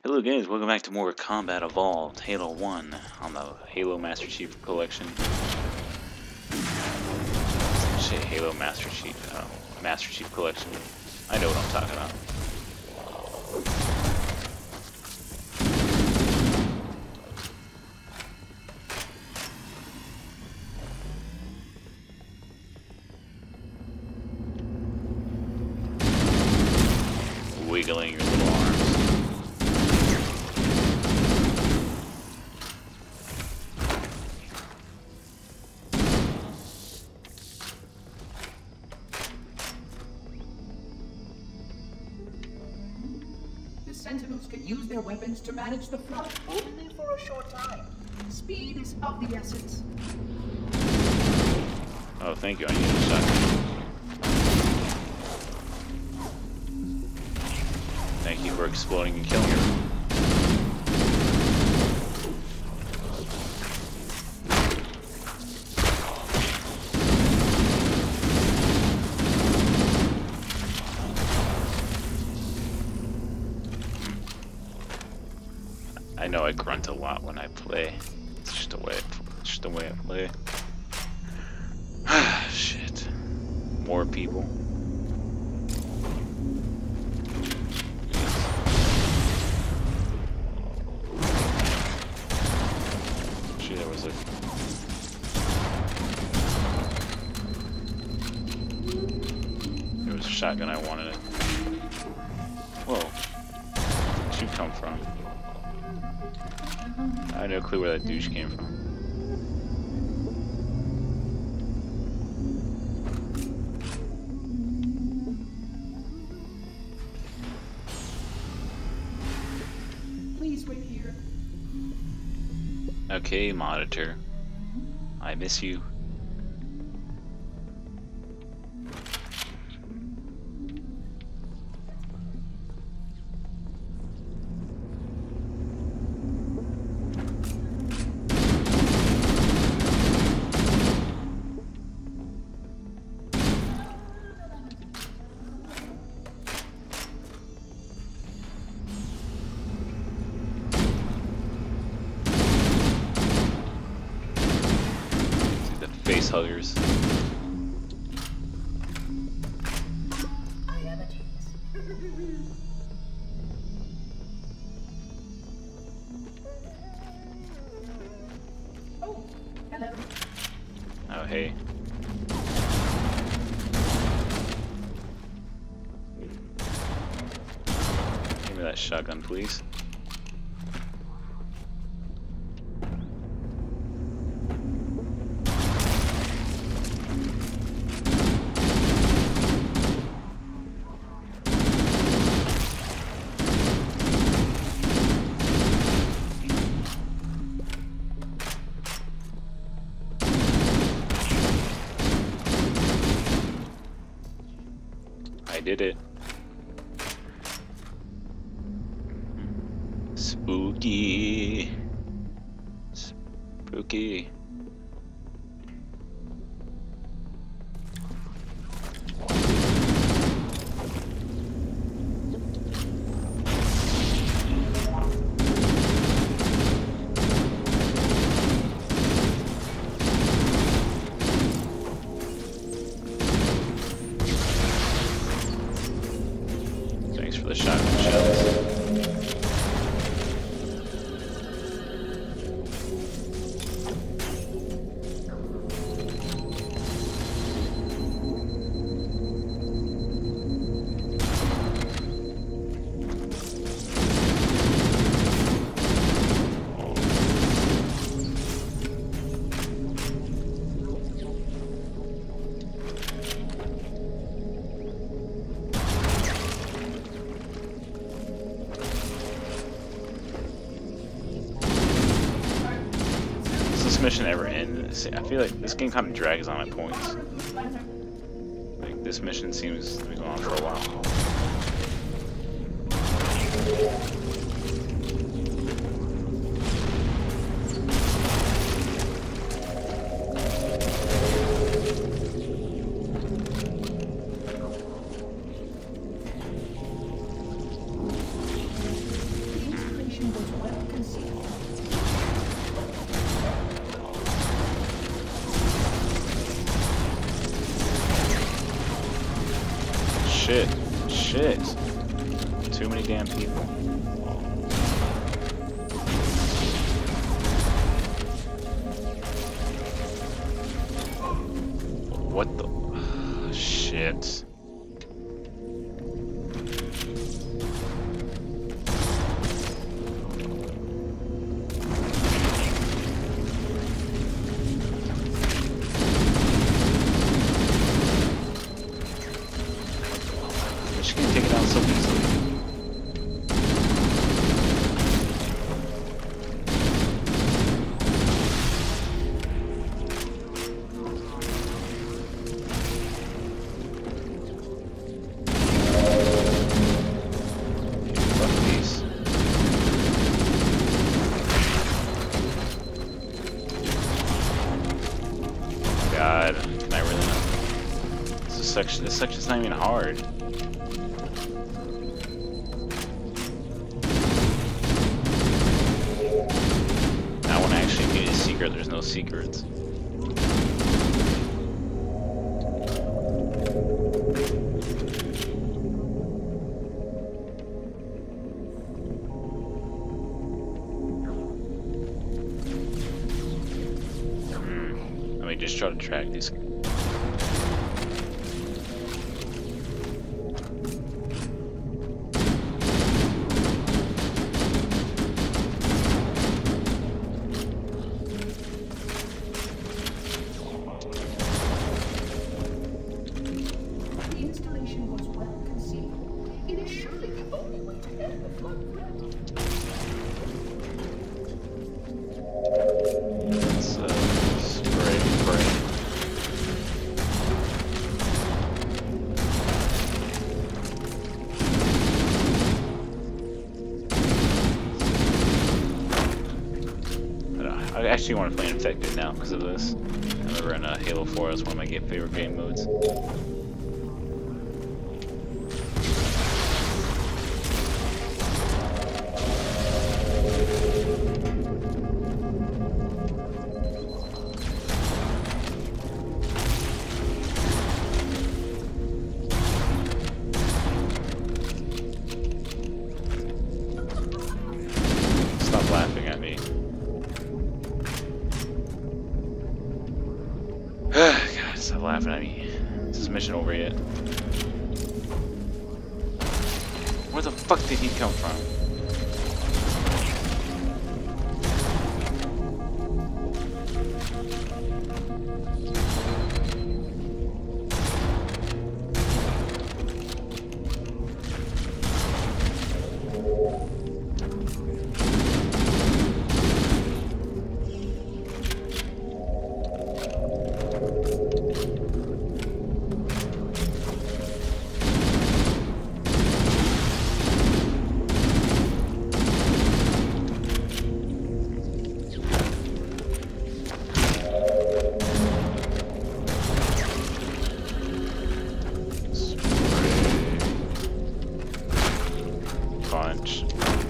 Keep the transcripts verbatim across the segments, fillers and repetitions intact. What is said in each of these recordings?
Hello guys, welcome back to more Combat Evolved Halo one on the Halo Master Chief Collection. Shit, Halo Master Chief, oh, Master Chief Collection. I know what I'm talking about. Wiggling your little arms. The Sentinels can use their weapons to manage the flood only for a short time. Speed is of the essence. Oh, thank you, I need a shotgun. Thank you for exploding and killing her. I know I grunt a lot when I play. It's just the way. It's just the way I play. Shit. More people. Shit, there was a. There was a shotgun. I wanted it. Whoa. Where'd you come from? I have no clue where that douche came from. Please wait here. Okay, monitor. I miss you. Face huggers. I am at ease. Oh, hello. Oh, hey. Give me that shotgun, please. I did it. Spooky. Spooky. Thanks for the shotgun shells. Mission ever end? I feel like this game kind of drags on at points. Like this mission seems to be going on for a while. shit. Too many damn people. What the shit? She can take it down so easily. God, can I really not? This is section. This section's not even hard. Now, when I actually need a secret, there's no secrets. Let me just try to track these. The installation was well conceived. It is surely the only way to end the flood threat. Let's uh, spray, spray. I actually want to play Infected now because of this. I remember in uh, Halo four, it was one of my ga- favorite game modes. Stop laughing at me. God, stop laughing at me. Is this mission over yet? Where the fuck did he come from? Punch.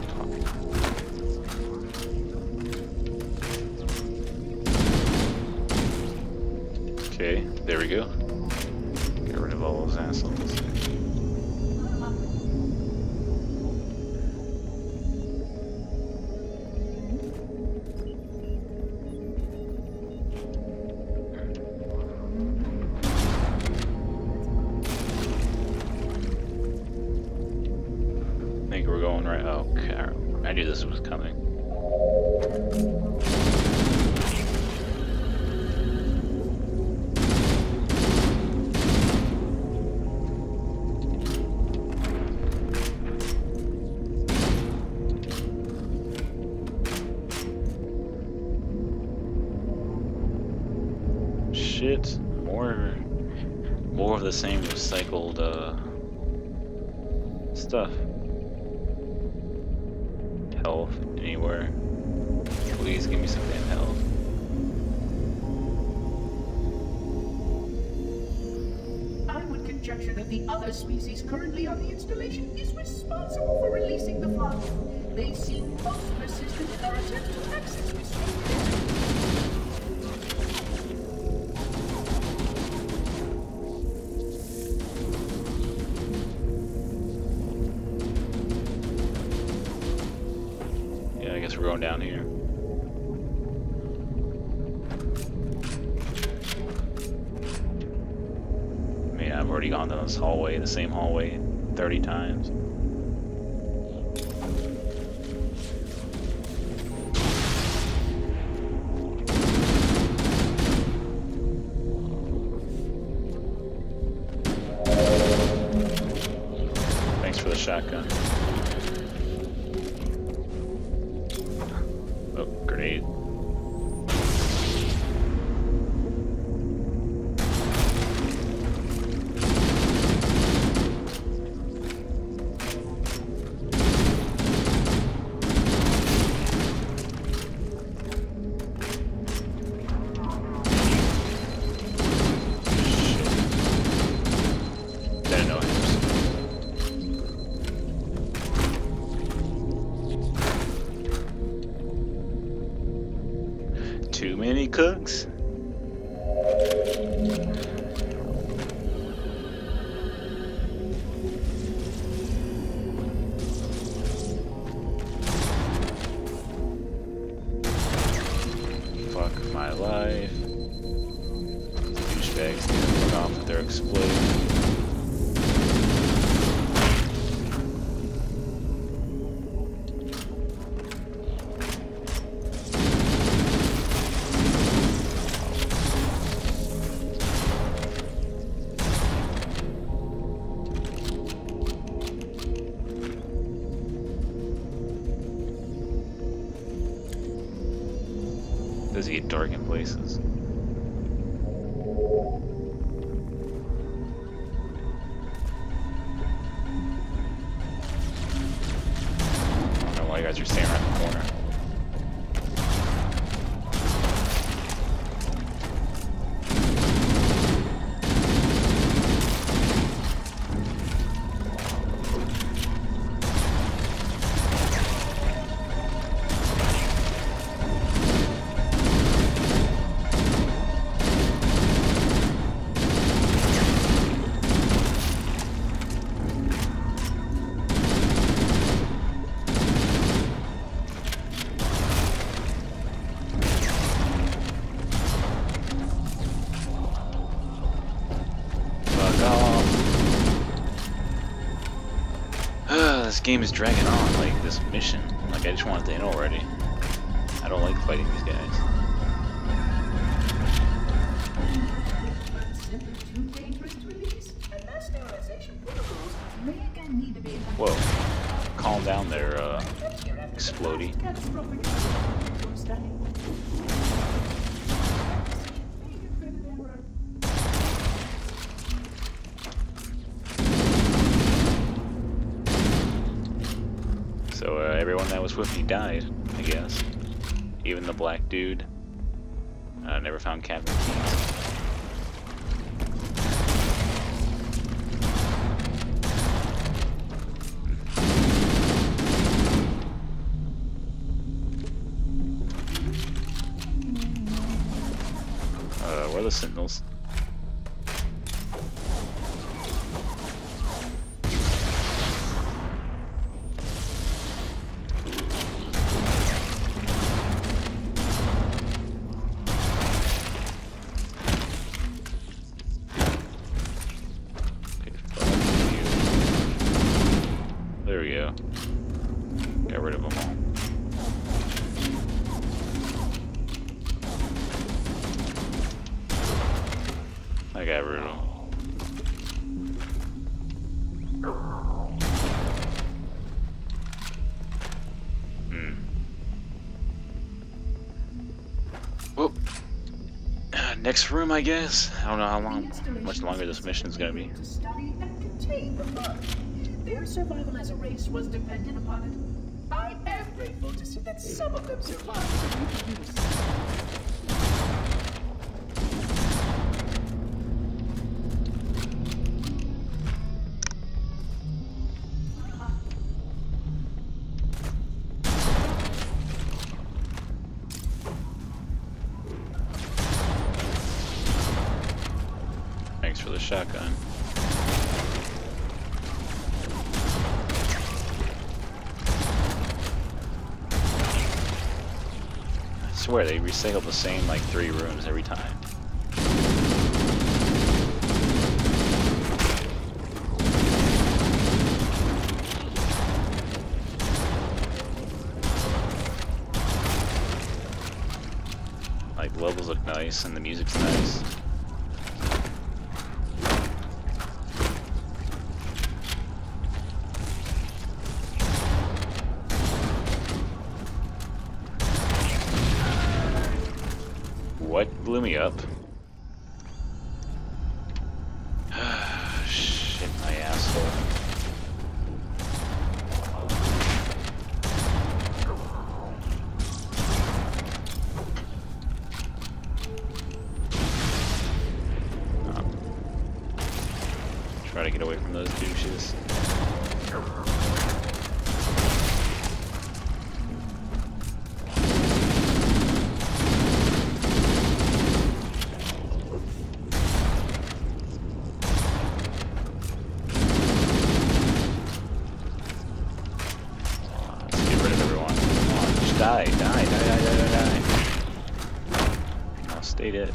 Okay, there we go. Get rid of all those assholes. I think we're going right. Oh, okay. I knew this was coming. Shit. More, more of the same recycled uh, stuff. Health anywhere. Please give me some damn health. I would conjecture that the other species currently on the installation is responsible for releasing the flood. They seem most persistent in their attempt to access this state. guess we're going down here. I mean, I've already gone down this hallway, the same hallway, thirty times. Thanks for the shotgun. Oh, grenade. Too many cooks. Fuck my life. Douchebags need to fuck off if they're exploding. Does it get dark in places? I don't know why you guys are staying around the corner. This game is dragging on, like this mission. Like I just want it to end already. I don't like fighting these guys. Whoa. Calm down there, uh, Explodey. So uh, everyone that was with me died, I guess. Even the black dude. I uh, never found Captain Keys. Uh, where are the sentinels? There we go. Got rid of them all. I got rid of them. Hmm. Well, uh, next room, I guess. I don't know how long, much longer this mission is gonna be. Their survival as a race was dependent upon it. I am grateful to see that some of them survived to reproduce. Thanks for the shotgun. swear they recycle the same like three rooms every time. Like levels look nice and the music's nice. What blew me up? Shit, my asshole. Oh. Try to get away from those douches. Die, die, die, die, die, die, die. I'll stay dead.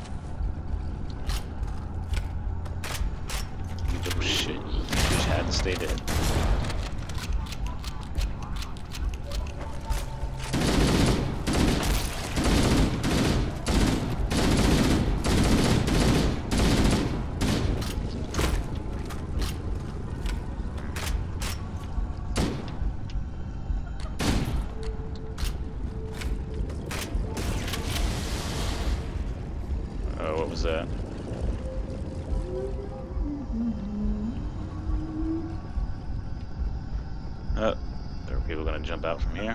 You little shit. You just had to stay dead. What was that? Oh, there are people gonna jump out from here.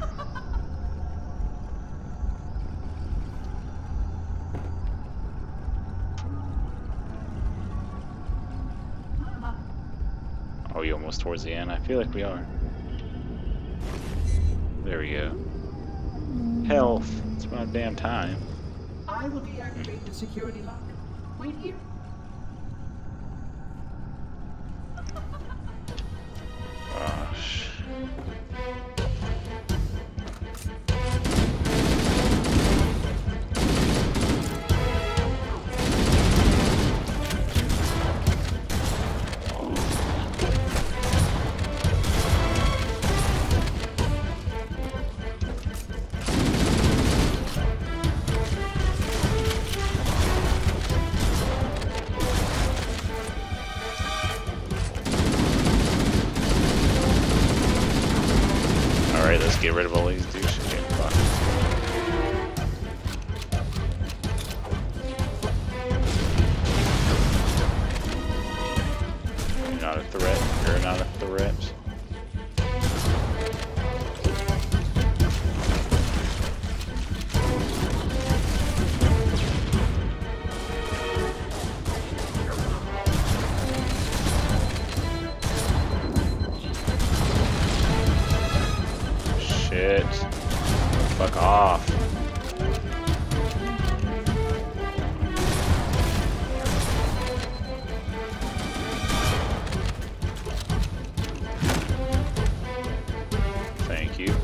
Are we almost towards the end? I feel like we are. There we go. Health. It's about damn time. I will deactivate the security lock. Wait here. Oh, shit. Alright, let's get rid of all these douches. Okay, fuck. You're not a threat. You're not a threat. Shit. Fuck off. Thank you.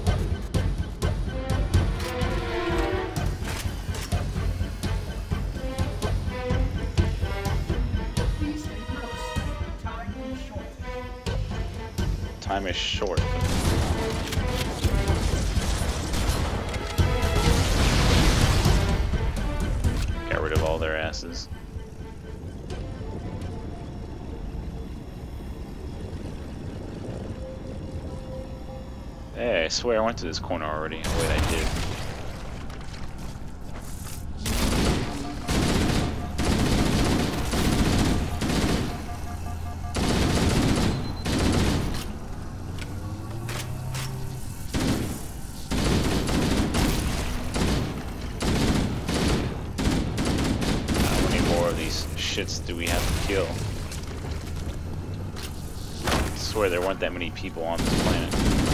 Please stay close. Time is short. Time is short. Got rid of all their asses. Hey, I swear I went to this corner already. Wait, I did. Shits do we have to kill? I swear there weren't that many people on this planet.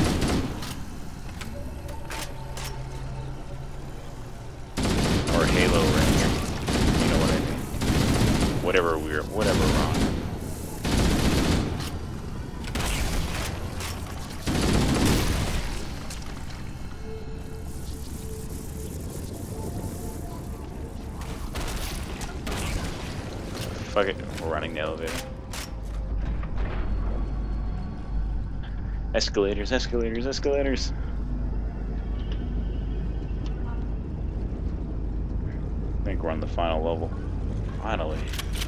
Or Halo Ranger. You know what I mean? Whatever we're whatever we're on. fuck it. We're running the elevator. Escalators, escalators, escalators. I think we're on the final level. Finally.